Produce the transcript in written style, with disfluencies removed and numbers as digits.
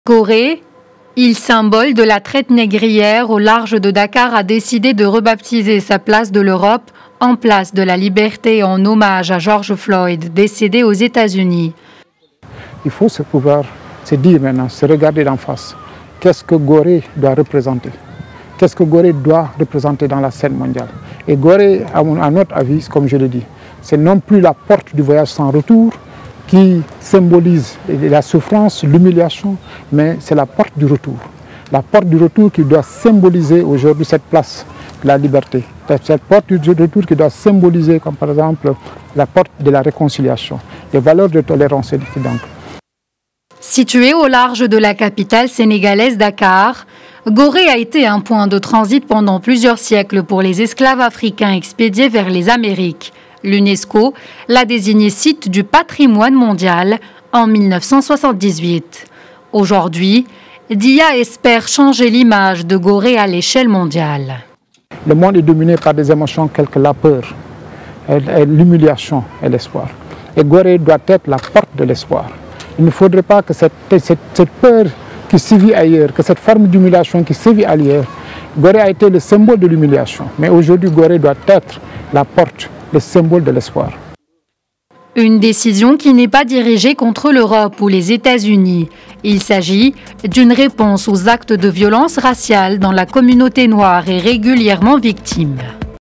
Gorée, île symbole de la traite négrière au large de Dakar, a décidé de rebaptiser sa place de l'Europe en place de la liberté en hommage à George Floyd, décédé aux États-Unis. Il faut pouvoir se dire maintenant, se regarder d'en face. Qu'est-ce que Gorée doit représenter? Qu'est-ce que Gorée doit représenter dans la scène mondiale? Et Gorée, à notre avis, comme je le dis, c'est non plus la porte du voyage sans retour qui symbolise la souffrance, l'humiliation, mais c'est la porte du retour. La porte du retour qui doit symboliser aujourd'hui cette place de la liberté. Cette porte du retour qui doit symboliser, comme par exemple, la porte de la réconciliation, les valeurs de tolérance et donc. Située au large de la capitale sénégalaise Dakar, Gorée a été un point de transit pendant plusieurs siècles pour les esclaves africains expédiés vers les Amériques. L'UNESCO l'a désigné site du patrimoine mondial en 1978. Aujourd'hui, Dia espère changer l'image de Gorée à l'échelle mondiale. Le monde est dominé par des émotions telles que la peur, l'humiliation et l'espoir. Et Gorée doit être la porte de l'espoir. Il ne faudrait pas que cette peur qui sévit ailleurs, que cette forme d'humiliation qui sévit ailleurs, Gorée a été le symbole de l'humiliation. Mais aujourd'hui, Gorée doit être la porte, le symbole de l'espoir. Une décision qui n'est pas dirigée contre l'Europe ou les États-Unis. Il s'agit d'une réponse aux actes de violence raciale dont la communauté noire est régulièrement victime.